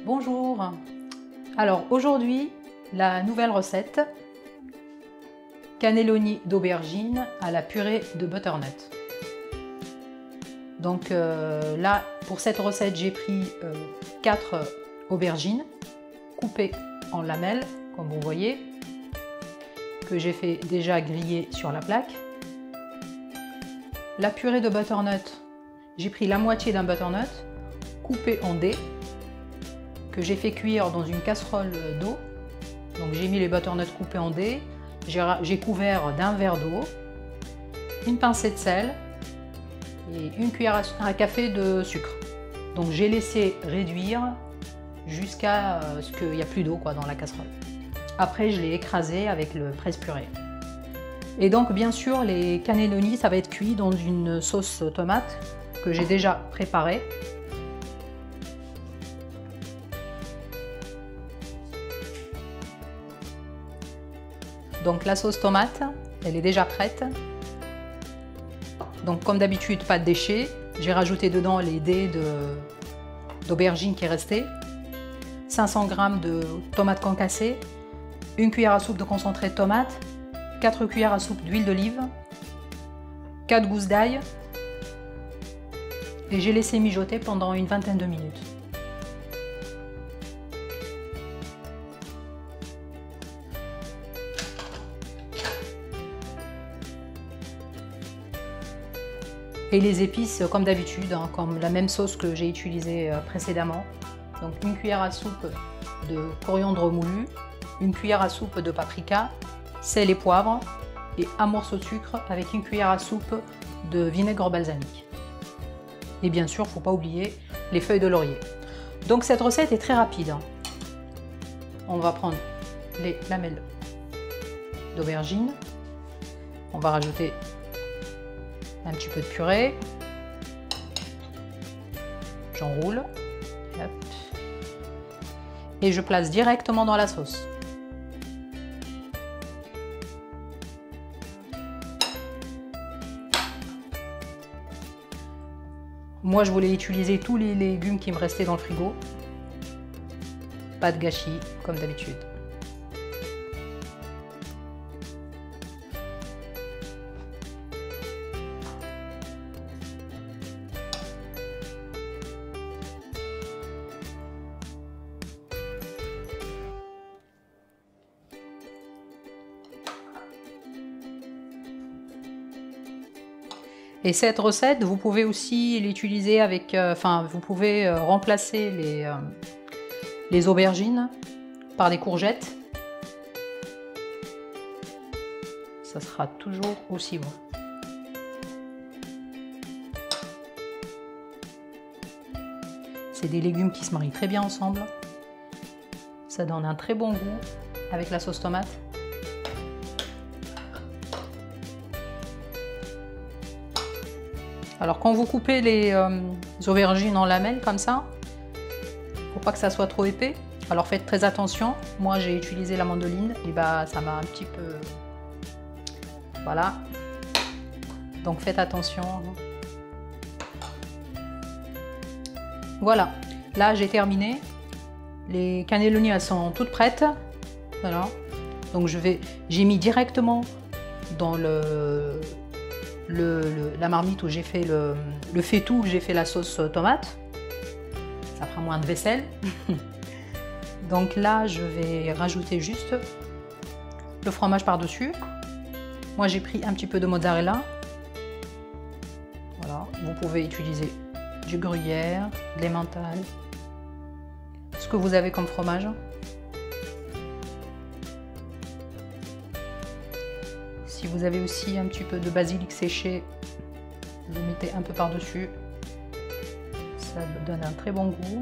Bonjour. Alors aujourd'hui, la nouvelle recette, cannelloni d'aubergine à la purée de butternut. Donc là, pour cette recette, j'ai pris 4 aubergines coupées en lamelles, comme vous voyez, que j'ai fait déjà griller sur la plaque. La purée de butternut, j'ai pris la moitié d'un butternut coupé en dés, que j'ai fait cuire dans une casserole d'eau. Donc j'ai mis les butternuts coupés en dés, j'ai couvert d'un verre d'eau, une pincée de sel et une cuillère à café de sucre. Donc j'ai laissé réduire jusqu'à ce qu'il n'y a plus d'eau dans la casserole. Après je l'ai écrasé avec le presse-purée. Et donc bien sûr les cannelloni, ça va être cuit dans une sauce tomate que j'ai déjà préparée. Donc la sauce tomate, elle est déjà prête. Donc comme d'habitude, pas de déchets. J'ai rajouté dedans les dés d'aubergine qui restaient, 500 g de tomates concassées, une cuillère à soupe de concentré de tomate, 4 cuillères à soupe d'huile d'olive, 4 gousses d'ail et j'ai laissé mijoter pendant une vingtaine de minutes. Et les épices comme d'habitude, comme la même sauce que j'ai utilisée précédemment. Donc une cuillère à soupe de coriandre moulu, une cuillère à soupe de paprika, sel et poivre et un morceau de sucre avec une cuillère à soupe de vinaigre balsamique. Et bien sûr, il ne faut pas oublier les feuilles de laurier. Donc cette recette est très rapide. On va prendre les lamelles d'aubergine, on va rajouter un petit peu de purée, j'enroule et je place directement dans la sauce. Moi je voulais utiliser tous les légumes qui me restaient dans le frigo, pas de gâchis comme d'habitude. Et cette recette, vous pouvez aussi l'utiliser avec, vous pouvez remplacer les aubergines par des courgettes. Ça sera toujours aussi bon. C'est des légumes qui se marient très bien ensemble. Ça donne un très bon goût avec la sauce tomate. Alors quand vous coupez les aubergines en lamelles comme ça, faut pas que ça soit trop épais. Alors faites très attention. Moi j'ai utilisé la mandoline et ça m'a un petit peu... Voilà. Donc faites attention. Voilà. Là j'ai terminé. Les cannelloni elles sont toutes prêtes. Voilà. Donc j'ai mis directement dans la marmite où j'ai fait le faitout, où j'ai fait la sauce tomate. Ça fera moins de vaisselle. Donc là je vais rajouter juste le fromage par dessus. Moi j'ai pris un petit peu de mozzarella. Voilà, vous pouvez utiliser du gruyère, de l'emmental, ce que vous avez comme fromage. Si vous avez aussi un petit peu de basilic séché, vous mettez un peu par-dessus. Ça donne un très bon goût.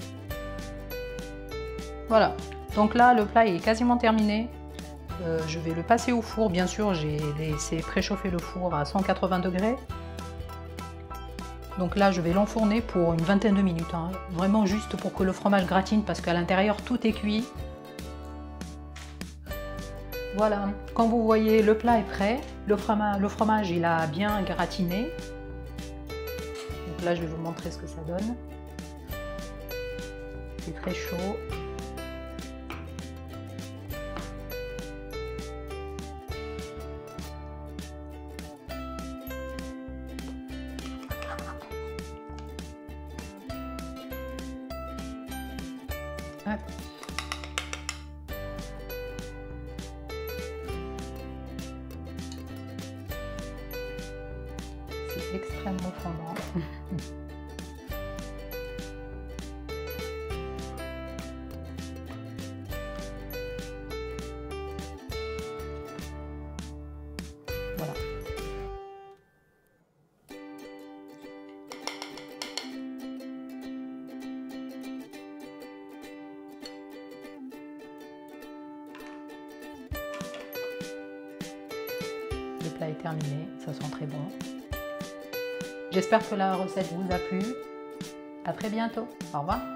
Voilà. Donc là, le plat est quasiment terminé. Je vais le passer au four. Bien sûr, j'ai laissé préchauffer le four à 180 degrés. Donc là, je vais l'enfourner pour une vingtaine de minutes. Vraiment juste pour que le fromage gratine parce qu'à l'intérieur, tout est cuit. Voilà, quand vous voyez le plat est prêt, le fromage il a bien gratiné. Donc là je vais vous montrer ce que ça donne. C'est très chaud. Hop. C'est extrêmement fondant. Voilà. Le plat est terminé, ça sent très bon. J'espère que la recette vous a plu. À très bientôt. Au revoir.